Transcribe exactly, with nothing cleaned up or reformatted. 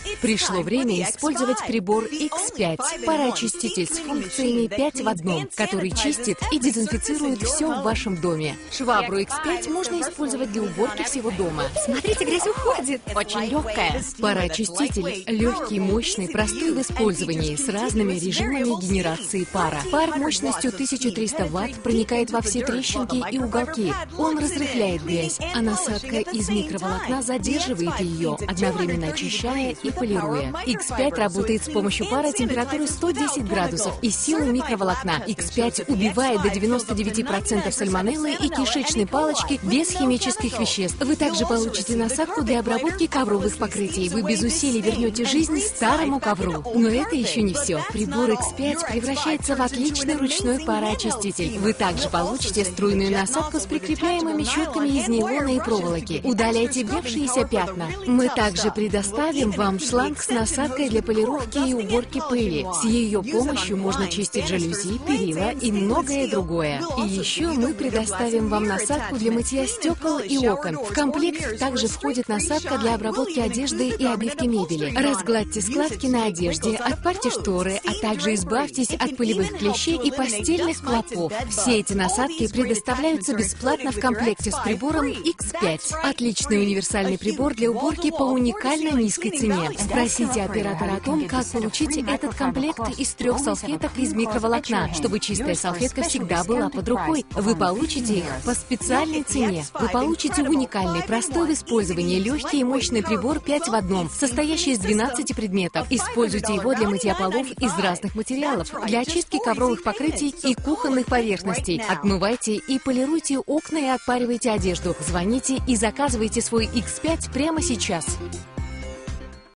Пришло время использовать прибор икс пять, пароочиститель с функциями пять в одном, который чистит и дезинфицирует все в вашем доме. Швабру икс пять можно использовать для уборки всего дома. Смотрите, грязь уходит. Очень легкая. Пароочиститель легкий, мощный, простой в использовании, с разными режимами генерации пара. Пар мощностью тысяча триста ватт проникает во все трещинки и уголки. Он разрыхляет грязь, а насадка из микроволокна задерживает ее, одновременно очищая и полируя. икс пять работает с помощью пара температуры сто десять градусов и силы микроволокна. икс пять убивает до девяноста девяти процентов сальмонеллы и кишечной палочки без химических веществ. Вы также получите насадку для обработки ковровых покрытий. Вы без усилий вернете жизнь старому ковру. Но это еще не все. Прибор икс пять превращается в отличный ручной пароочиститель. Вы также получите струйную насадку с прикрепляемыми щетками из нейлона и проволоки. Удаляйте въевшиеся пятна. Мы также предоставим вам шланг с насадкой для полировки и уборки пыли. С ее помощью можно чистить жалюзи, перила и многое другое. И еще мы предоставим вам насадку для мытья стекол и окон. В комплект также входит насадка для обработки одежды и обивки мебели. Разгладьте складки на одежде, отпарьте шторы, а также избавьтесь от пылевых клещей и постельных клопов. Все эти насадки предоставляются бесплатно в комплекте с прибором икс пять. Отличный универсальный прибор для уборки по уникально низкой цене. Спросите оператора о том, как получить этот комплект из трех салфеток из микроволокна, чтобы чистая салфетка всегда была под рукой. Вы получите их по специальной цене. Вы получите уникальный, простой в использовании, легкий и мощный прибор пять в одном, состоящий из двенадцати предметов. Используйте его для мытья полов из разных материалов, для очистки ковровых покрытий и кухонных поверхностей. Отмывайте и полируйте окна и отпаривайте одежду. Звоните и заказывайте свой икс пять прямо сейчас.